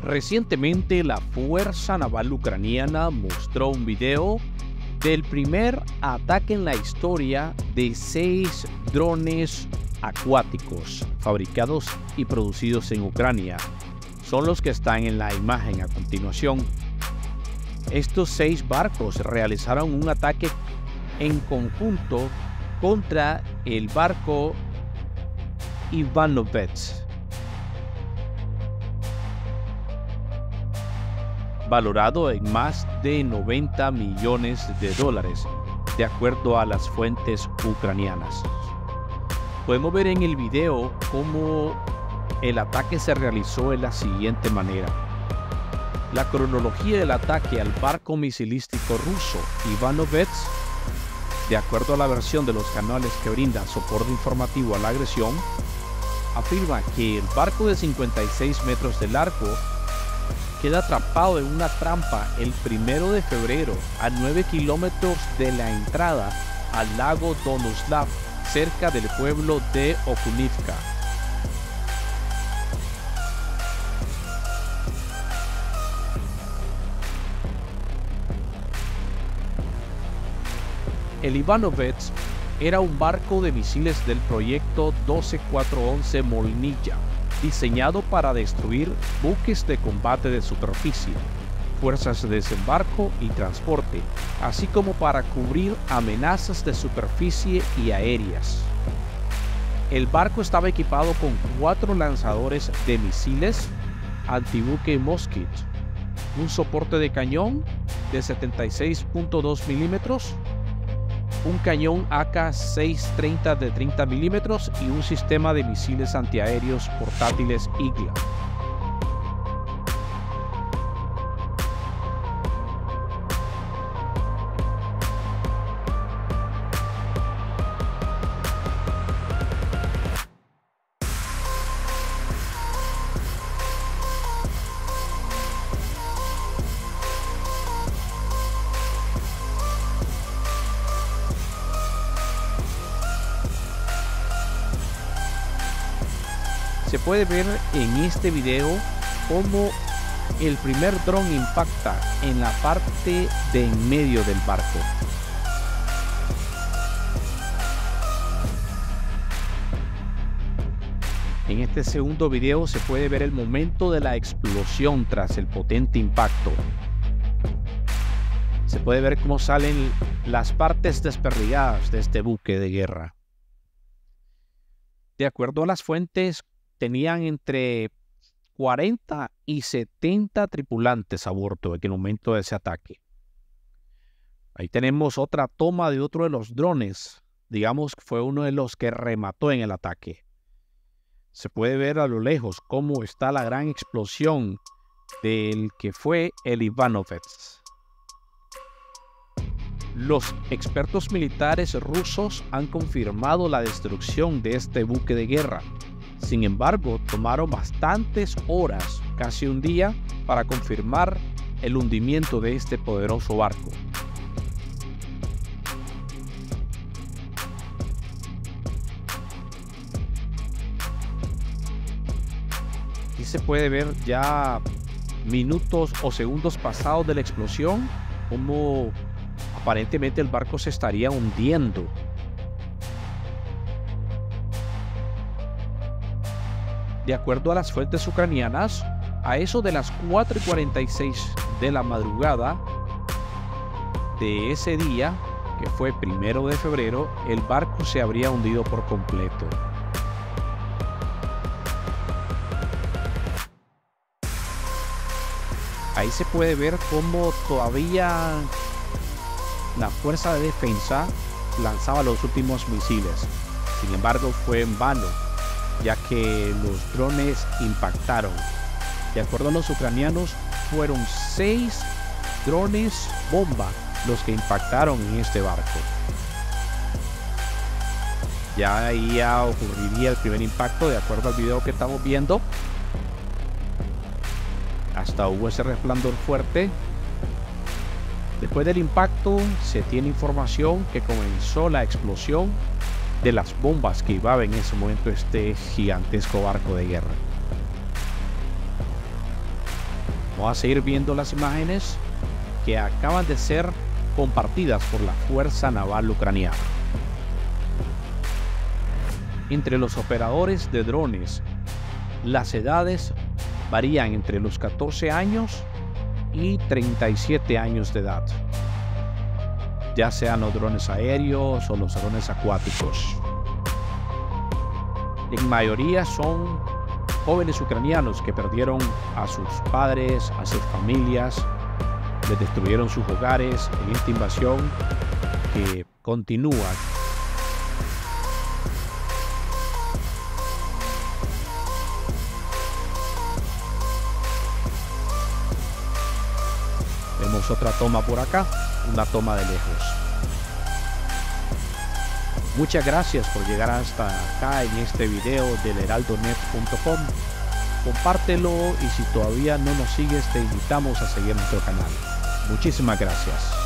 Recientemente, la Fuerza Naval Ucraniana mostró un video del primer ataque en la historia de 6 drones acuáticos fabricados y producidos en Ucrania. Son los que están en la imagen a continuación. Estos 6 barcos realizaron un ataque en conjunto contra el barco Ivanovets, valorado en más de 90 millones de dólares, de acuerdo a las fuentes ucranianas. Podemos ver en el video cómo el ataque se realizó de la siguiente manera. La cronología del ataque al barco misilístico ruso Ivanovets, de acuerdo a la versión de los canales que brindan soporte informativo a la agresión, afirma que el barco de 56 metros de largo queda atrapado en una trampa el 1 de febrero a 9 kilómetros de la entrada al lago Donoslav, cerca del pueblo de Okunivka. El Ivanovets era un barco de misiles del proyecto 12411 Molnija, diseñado para destruir buques de combate de superficie, fuerzas de desembarco y transporte, así como para cubrir amenazas de superficie y aéreas. El barco estaba equipado con 4 lanzadores de misiles antibuque Moskit, un soporte de cañón de 76.2 milímetros, un cañón AK-630 de 30 milímetros y un sistema de misiles antiaéreos portátiles Igla. Se puede ver en este video cómo el primer dron impacta en la parte de en medio del barco. En este segundo video se puede ver el momento de la explosión tras el potente impacto. Se puede ver cómo salen las partes desperdigadas de este buque de guerra. De acuerdo a las fuentes, tenían entre 40 y 70 tripulantes a bordo en el momento de ese ataque. Ahí tenemos otra toma de otro de los drones. Digamos que fue uno de los que remató en el ataque. Se puede ver a lo lejos cómo está la gran explosión del que fue el Ivanovets. Los expertos militares rusos han confirmado la destrucción de este buque de guerra. Sin embargo, tomaron bastantes horas, casi un día, para confirmar el hundimiento de este poderoso barco. Aquí se puede ver ya minutos o segundos pasados de la explosión, cómo aparentemente el barco se estaría hundiendo. De acuerdo a las fuentes ucranianas, a eso de las 4:46 de la madrugada de ese día, que fue 1 de febrero, el barco se habría hundido por completo. Ahí se puede ver cómo todavía la fuerza de defensa lanzaba los últimos misiles. Sin embargo, fue en vano, ya que los drones impactaron. De acuerdo a los ucranianos, fueron 6 drones bomba los que impactaron en este barco. Ya ahí ocurriría el primer impacto, de acuerdo al video que estamos viendo. Hasta hubo ese resplandor fuerte. Después del impacto se tiene información que comenzó la explosión de las bombas que llevaba en ese momento este gigantesco barco de guerra. Vamos a seguir viendo las imágenes que acaban de ser compartidas por la Fuerza Naval Ucraniana. Entre los operadores de drones, las edades varían entre los 14 años y 37 años de edad, ya sean los drones aéreos o los drones acuáticos. En mayoría son jóvenes ucranianos que perdieron a sus padres, a sus familias, les destruyeron sus hogares en esta invasión que continúa. Vemos otra toma por acá, una toma de lejos. Muchas gracias por llegar hasta acá en este video del heraldonet.com. Compártelo y si todavía no nos sigues te invitamos a seguir nuestro canal. Muchísimas gracias.